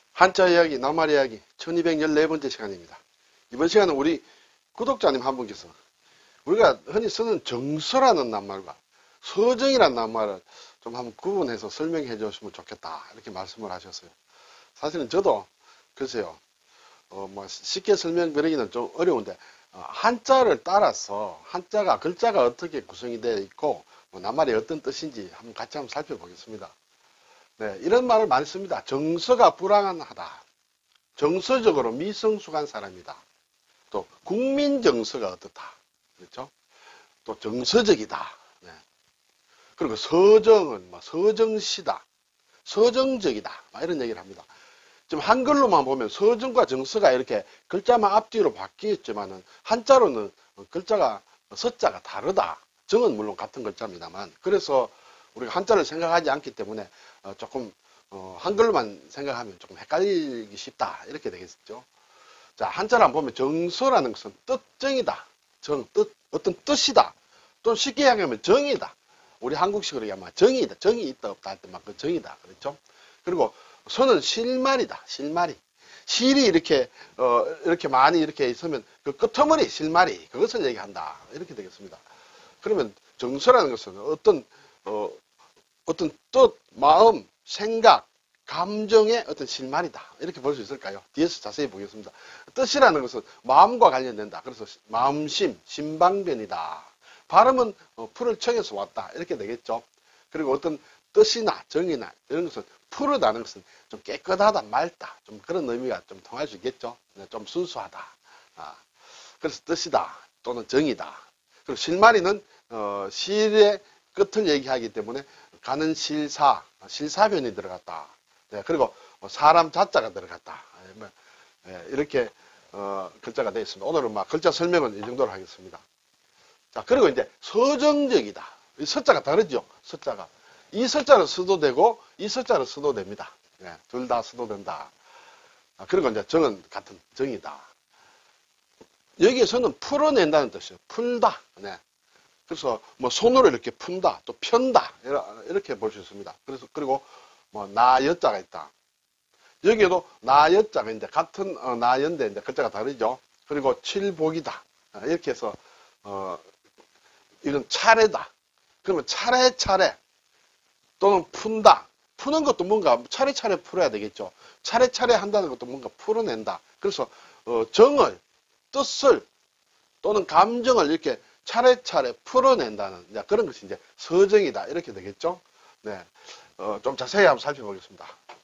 한자 이야기, 낱말 이야기 1214번째 시간입니다. 이번 시간은 우리 구독자님 한 분께서 우리가 흔히 쓰는 정서라는 낱말과 서정이라는 낱말을 좀 한번 구분해서 설명해 주시면 좋겠다 이렇게 말씀을 하셨어요. 사실은 저도 글쎄요 쉽게 설명드리기는 좀 어려운데 한자를 따라서 한자가 글자가 어떻게 구성이 되어 있고 낱말이 어떤 뜻인지 한번 같이 한번 살펴보겠습니다. 네, 이런 말을 많이 씁니다. 정서가 불안하다. 정서적으로 미성숙한 사람이다. 또 국민 정서가 어떻다. 그렇죠? 또 정서적이다. 네. 그리고 서정은 서정시다. 서정적이다. 이런 얘기를 합니다. 지금 한글로만 보면 서정과 정서가 이렇게 글자만 앞뒤로 바뀌었지만은 한자로는 글자가 서자가 다르다. 정은 물론 같은 글자입니다만 그래서 우리가 한자를 생각하지 않기 때문에 조금 한글로만 생각하면 조금 헷갈리기 쉽다 이렇게 되겠죠. 자, 한자를 한번 보면 정서라는 것은 뜻정이다. 뜻, 어떤 뜻이다. 또 쉽게 이야기하면 정이다. 우리 한국식으로 얘기하면 정이다. 정이 있다 없다 할 때 막 그 정이다. 그렇죠? 그리고 서는 실말이다. 실말이. 실이 이렇게 이렇게 많이 이렇게 있으면 그 끄트머리 실말이 그것을 얘기한다. 이렇게 되겠습니다. 그러면 정서라는 것은 어떤 뜻, 마음, 생각, 감정의 어떤 실말이다. 이렇게 볼 수 있을까요? 뒤에서 자세히 보겠습니다. 뜻이라는 것은 마음과 관련된다. 그래서 마음심, 심방변이다. 발음은 풀을 청해서 왔다. 이렇게 되겠죠. 그리고 어떤 뜻이나 정이나 이런 것은 푸르다는 것은 좀 깨끗하다, 맑다. 좀 그런 의미가 좀 통할 수 있겠죠. 좀 순수하다. 그래서 뜻이다. 또는 정이다. 그리고 실마리는 실의 끝을 얘기하기 때문에 가는 실사, 실사변이 들어갔다. 네, 그리고 사람 자자가 들어갔다. 이렇게 글자가 되어 있습니다. 오늘은 글자 설명은 이 정도로 하겠습니다. 자, 그리고 이제 서정적이다. 이 서자가 다르죠. 서자가 이 서자를 써도 되고 이 서자를 써도 됩니다. 네, 둘 다 써도 된다. 그리고 이제 정은 같은 정이다. 여기에서는 풀어낸다는 뜻이에요. 풀다. 네. 그래서 손으로 이렇게 푼다, 또 편다 이렇게 볼 수 있습니다. 그래서 그리고 나 여자가 있다. 여기에도 나 여자가 있는데 같은 나 연데 이제 글자가 다르죠. 그리고 칠복이다. 이렇게 해서 이건 차례다. 그러면 차례차례 또는 푼다. 푸는 것도 뭔가 차례차례 풀어야 되겠죠. 차례차례 한다는 것도 뭔가 풀어낸다. 그래서 정을, 뜻을 또는 감정을 이렇게 차례차례 풀어낸다는 그런 것이 이제 서정이다. 이렇게 되겠죠. 네. 좀 자세히 한번 살펴보겠습니다.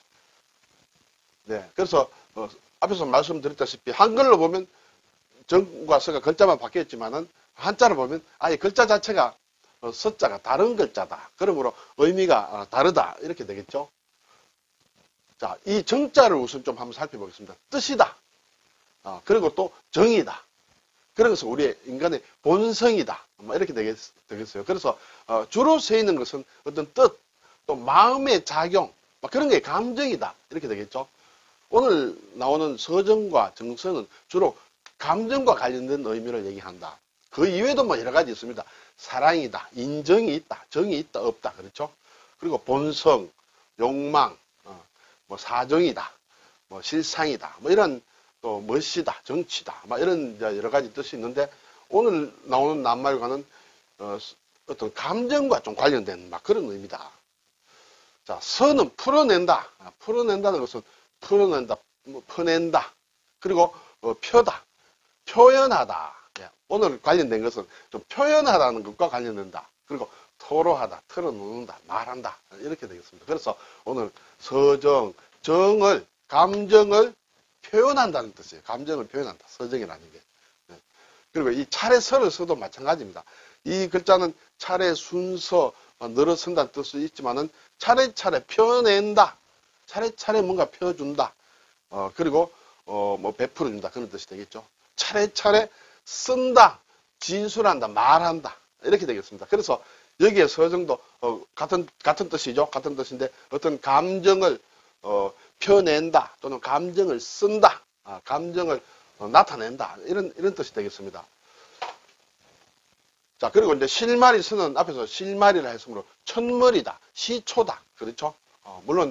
네. 그래서, 앞에서 말씀드렸다시피 한글로 보면 정과 서가 글자만 바뀌었지만은 한자로 보면 아예 글자 자체가 서자가 다른 글자다. 그러므로 의미가 다르다. 이렇게 되겠죠. 자, 이 정자를 우선 좀 한번 살펴보겠습니다. 뜻이다. 그리고 또 정이다. 그런 것은 우리의 인간의 본성이다. 이렇게 되겠어요. 그래서 주로 쓰이는 것은 어떤 뜻, 또 마음의 작용, 그런 게 감정이다. 이렇게 되겠죠. 오늘 나오는 서정과 정서는 주로 감정과 관련된 의미를 얘기한다. 그 이외에도 여러 가지 있습니다. 사랑이다, 인정이 있다, 정이 있다, 없다. 그렇죠. 그리고 본성, 욕망, 사정이다, 실상이다. 이런 또 멋이다, 정치다, 이런 여러 가지 뜻이 있는데 오늘 나오는 낱말과는 어떤 감정과 좀 관련된 그런 의미다. 자, 서는 풀어낸다. 풀어낸다는 것은 풀어낸다, 퍼낸다. 그리고 펴다, 표현하다. 오늘 관련된 것은 좀 표현하다는 것과 관련된다. 그리고 토로하다, 털어놓는다, 말한다. 이렇게 되겠습니다. 그래서 오늘 서정, 정을, 감정을 표현한다는 뜻이에요. 감정을 표현한다. 서정이라는 게. 그리고 이 차례서를 써도 마찬가지입니다. 이 글자는 차례, 순서, 늘어선다는 뜻이 있지만은 차례차례 펴낸다. 차례차례 뭔가 펴준다. 그리고 베풀어준다. 그런 뜻이 되겠죠. 차례차례 쓴다. 진술한다. 말한다. 이렇게 되겠습니다. 그래서 여기에 서정도 같은 뜻이죠. 같은 뜻인데 어떤 감정을 펴낸다 또는 감정을 쓴다, 감정을 나타낸다 이런 뜻이 되겠습니다. 자, 그리고 이제 실말이 쓰는 앞에서 실말이라 했으므로 천머리다, 시초다, 그렇죠? 물론 이제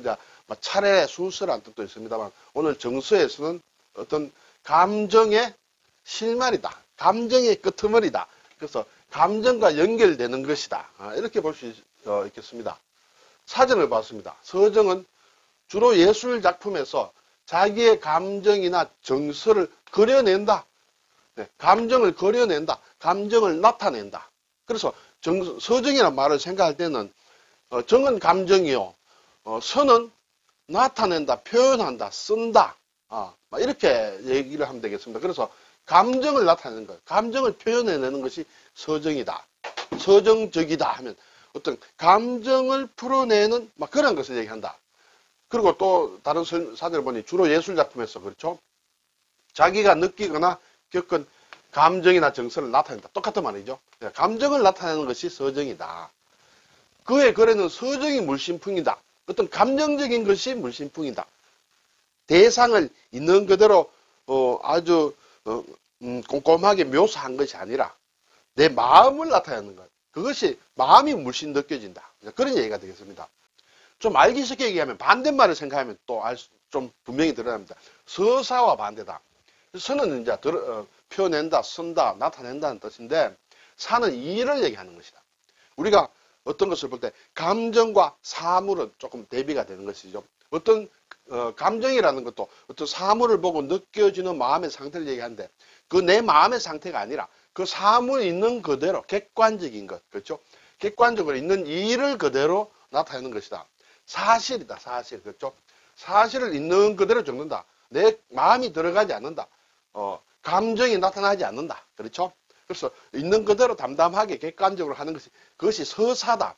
차례 순서라는 뜻도 있습니다만 오늘 정서에서는 어떤 감정의 실마리다. 감정의 끄트머리다. 그래서 감정과 연결되는 것이다. 이렇게 볼 수 있겠습니다. 사전을 봤습니다. 서정은 주로 예술 작품에서 자기의 감정이나 정서를 그려낸다. 네, 감정을 그려낸다. 감정을 나타낸다. 그래서 서정이라는 말을 생각할 때는 정은 감정이요. 서는 나타낸다, 표현한다, 쓴다. 이렇게 얘기를 하면 되겠습니다. 그래서 감정을 나타내는 거예요. 감정을 표현해내는 것이 서정이다. 서정적이다 하면 어떤 감정을 풀어내는 그런 것을 얘기한다. 그리고 또 다른 사전을 보니 주로 예술작품에서 그렇죠. 자기가 느끼거나 겪은 감정이나 정서를 나타낸다. 똑같은 말이죠. 감정을 나타내는 것이 서정이다. 그의 글에는 서정이 물심풍이다. 어떤 감정적인 것이 물심풍이다. 대상을 있는 그대로 아주 꼼꼼하게 묘사한 것이 아니라 내 마음을 나타내는 것. 그것이 마음이 물씬 느껴진다. 그런 얘기가 되겠습니다. 좀 알기 쉽게 얘기하면 반대말을 생각하면 또 좀 분명히 드러납니다. 서사와 반대다. 서는 이제 표현낸다, 쓴다, 나타낸다는 뜻인데 사는 일을 얘기하는 것이다. 우리가 어떤 것을 볼 때 감정과 사물은 조금 대비가 되는 것이죠. 어떤 감정이라는 것도 어떤 사물을 보고 느껴지는 마음의 상태를 얘기하는데 그 내 마음의 상태가 아니라 그 사물이 있는 그대로 객관적인 것, 그렇죠? 객관적으로 있는 일을 그대로 나타내는 것이다. 사실이다, 사실, 그렇죠? 사실을 있는 그대로 적는다. 내 마음이 들어가지 않는다. 감정이 나타나지 않는다. 그렇죠? 그래서 있는 그대로 담담하게 객관적으로 하는 것이 그것이 서사다.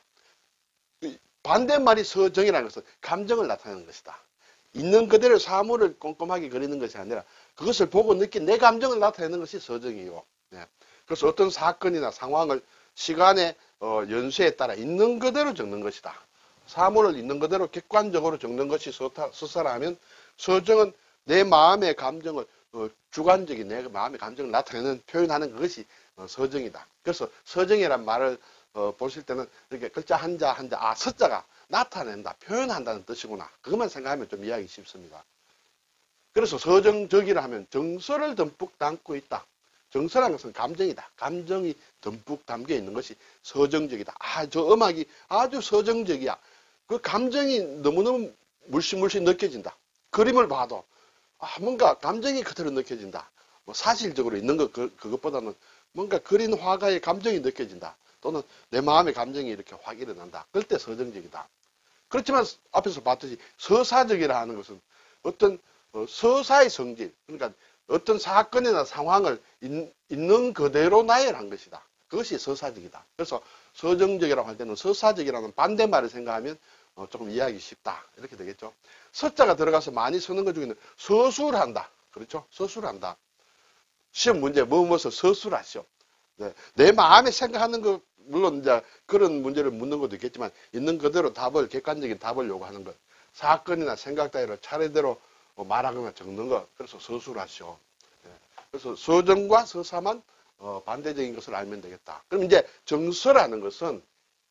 반대말이 서정이라는 것은 감정을 나타내는 것이다. 있는 그대로 사물을 꼼꼼하게 그리는 것이 아니라 그것을 보고 느낀 내 감정을 나타내는 것이 서정이고. 네. 그래서 어떤 사건이나 상황을 시간의 연수에 따라 있는 그대로 적는 것이다. 사물을 있는 그대로 객관적으로 적는 것이 서사라면 서정은 내 마음의 감정을 주관적인 내 마음의 감정을 나타내는 표현하는 그것이 서정이다. 그래서 서정이란 말을 보실 때는 이렇게 글자 한자 서자가 나타낸다, 표현한다는 뜻이구나. 그것만 생각하면 좀 이해하기 쉽습니다. 그래서 서정적이라 하면 정서를 듬뿍 담고 있다. 정서라는 것은 감정이다. 감정이 듬뿍 담겨 있는 것이 서정적이다. 저 음악이 아주 서정적이야. 그 감정이 너무너무 물씬 느껴진다. 그림을 봐도 뭔가 감정이 그대로 느껴진다. 사실적으로 있는 그것보다는 뭔가 그린 화가의 감정이 느껴진다. 또는 내 마음의 감정이 이렇게 확 일어난다. 그럴 때 서정적이다. 그렇지만 앞에서 봤듯이 서사적이라 하는 것은 어떤 서사의 성질, 그러니까 어떤 사건이나 상황을 있는 그대로 나열한 것이다. 그것이 서사적이다. 그래서 서정적이라고 할 때는 서사적이라는 반대말을 생각하면 조금 이해하기 쉽다. 이렇게 되겠죠. 서자가 들어가서 많이 쓰는 것 중에는 서술한다. 그렇죠? 서술한다. 시험 문제 무엇을 서술하시오. 네. 내 마음에 생각하는 것, 물론 이제 그런 문제를 묻는 것도 있겠지만 있는 그대로 객관적인 답을 요구하는 것. 사건이나 생각 따위를 차례대로 말하거나 적는 것. 그래서 서술하시오. 네. 그래서 서정과 서사만 반대적인 것을 알면 되겠다. 그럼 이제 정서라는 것은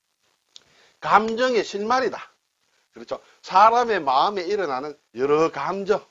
감정의 실말이다. 그렇죠? 사람의 마음에 일어나는 여러 감정.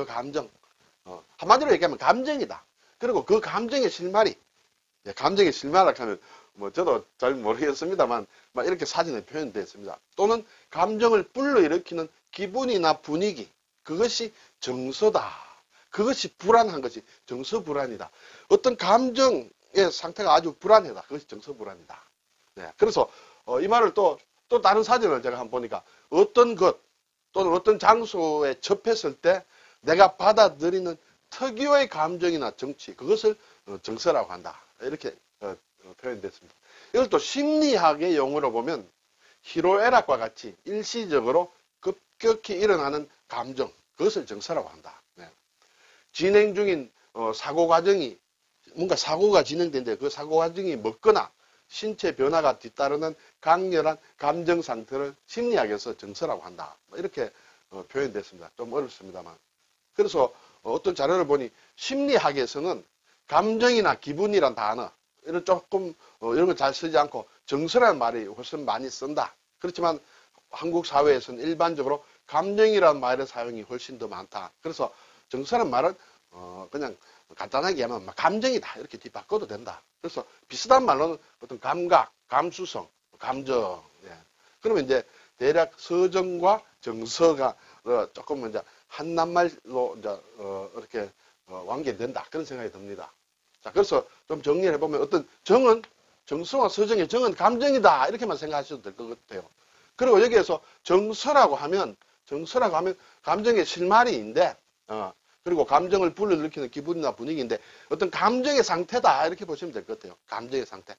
한마디로 얘기하면 감정이다. 그리고 그 감정의 실말이, 감정의 실말이라고 하면, 저도 잘 모르겠습니다만, 이렇게 사진에 표현되어 있습니다. 또는 감정을 불러일으키는 기분이나 분위기. 그것이 정서다. 그것이 불안한 것이 정서 불안이다. 어떤 감정의 상태가 아주 불안하다. 그것이 정서 불안이다. 네. 그래서, 이 말을 또 다른 사진을 제가 한번 보니까 어떤 것 또는 어떤 장소에 접했을 때 내가 받아들이는 특유의 감정이나 정치, 그것을 정서라고 한다. 이렇게 표현됐습니다. 이걸 또 심리학의 용어로 보면 희로애락과 같이 일시적으로 급격히 일어나는 감정, 그것을 정서라고 한다. 네. 진행 중인 사고 과정이, 뭔가 사고가 진행되는데 그 사고 과정이 먹거나 신체 변화가 뒤따르는 강렬한 감정 상태를 심리학에서 정서라고 한다. 이렇게 표현됐습니다. 좀 어렵습니다만. 그래서 어떤 자료를 보니 심리학에서는 감정이나 기분이란 단어, 이런 이런 거 잘 쓰지 않고 정서라는 말이 훨씬 많이 쓴다. 그렇지만 한국 사회에서는 일반적으로 감정이라는 말의 사용이 훨씬 더 많다. 그래서 정서란 말은 그냥 간단하게 하면 감정이다 이렇게 뒤바꿔도 된다. 그래서 비슷한 말로는 어떤 감각, 감수성, 감정. 예. 그러면 이제 대략 서정과 정서가 조금 이제 한 낱말로 이제 이렇게 완결된다 그런 생각이 듭니다. 자, 그래서 좀 정리를 해보면 어떤 정은 정서와 서정의 정은 감정이다 이렇게만 생각하셔도 될 것 같아요. 그리고 여기에서 정서라고 하면 감정의 실마리인데 그리고 감정을 불러일으키는 기분이나 분위기인데 어떤 감정의 상태다 이렇게 보시면 될 것 같아요. 감정의 상태.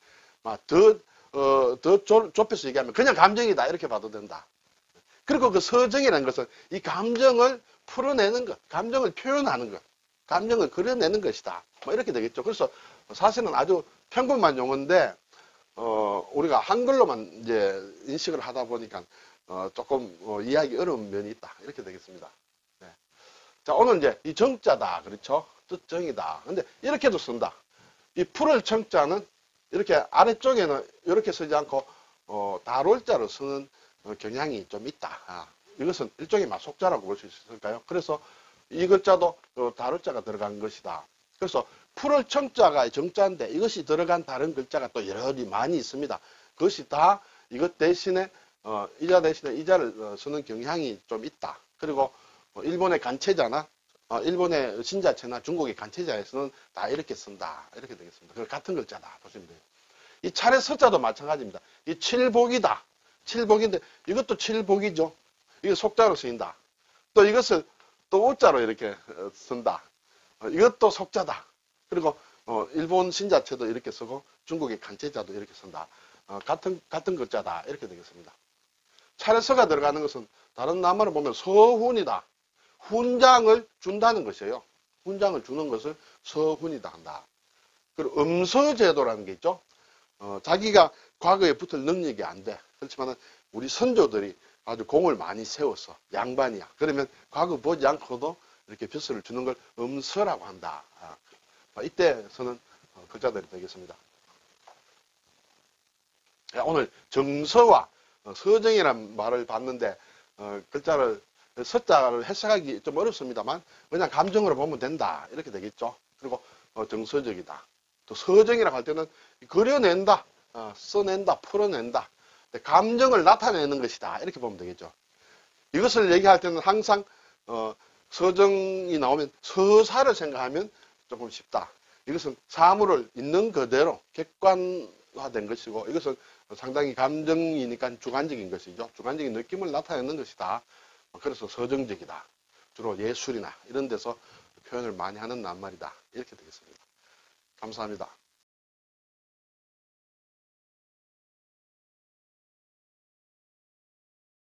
더 좁혀서 얘기하면 그냥 감정이다 이렇게 봐도 된다. 그리고 그 서정이라는 것은 이 감정을 풀어내는 것, 감정을 표현하는 것, 감정을 그려내는 것이다. 뭐 이렇게 되겠죠. 그래서 사실은 아주 평범한 용어인데 우리가 한글로만 이제 인식을 하다 보니까 조금 이해하기 어려운 면이 있다. 이렇게 되겠습니다. 네. 자, 오늘 이제 이 정자다. 그렇죠? 뜻정이다. 근데 이렇게도 쓴다. 이 풀을 정자는 이렇게 아래쪽에는 이렇게 쓰지 않고 다롤자로 쓰는 경향이 좀 있다. 이것은 일종의 속자라고 볼 수 있을까요? 그래서 이 글자도 다롤자가 들어간 것이다. 그래서 풀을 청자가 정자인데 이것이 들어간 다른 글자가 또 여러 많이 있습니다. 그것이 다 이것 대신에 이자 대신에 이자를 쓰는 경향이 좀 있다. 그리고 일본의 간체자나 일본의 신자체나 중국의 간체자에서는 다 이렇게 쓴다. 이렇게 되겠습니다. 같은 글자다. 보시면 돼요. 이 차례 서자도 마찬가지입니다. 이 칠복이다. 칠복인데 이것도 칠복이죠. 이게 속자로 쓰인다. 또 이것을 또 오자로 이렇게 쓴다. 이것도 속자다. 그리고 일본 신자체도 이렇게 쓰고 중국의 간체자도 이렇게 쓴다. 같은 글자다. 이렇게 되겠습니다. 차례서가 들어가는 것은 다른 나라를 보면 서훈이다. 훈장을 준다는 것이에요. 훈장을 주는 것을 서훈이다 한다. 그리고 음서제도라는 게 있죠. 자기가 과거에 붙을 능력이 안 돼. 그렇지만 우리 선조들이 아주 공을 많이 세워서 양반이야. 그러면 과거 보지 않고도 이렇게 벼슬을 주는 걸 음서라고 한다. 이때서는 글자들이 되겠습니다. 오늘 정서와 서정이라는 말을 봤는데 글자를 서자를 해석하기 좀 어렵습니다만 그냥 감정으로 보면 된다 이렇게 되겠죠. 그리고 정서적이다. 또 서정이라고 할 때는 그려낸다, 써낸다, 풀어낸다. 감정을 나타내는 것이다 이렇게 보면 되겠죠. 이것을 얘기할 때는 항상 서정이 나오면 서사를 생각하면 조금 쉽다. 이것은 사물을 있는 그대로 객관화된 것이고 이것은 상당히 감정이니까 주관적인 것이죠. 주관적인 느낌을 나타내는 것이다. 그래서 서정적이다. 주로 예술이나 이런 데서 표현을 많이 하는 낱말이다. 이렇게 되겠습니다. 감사합니다.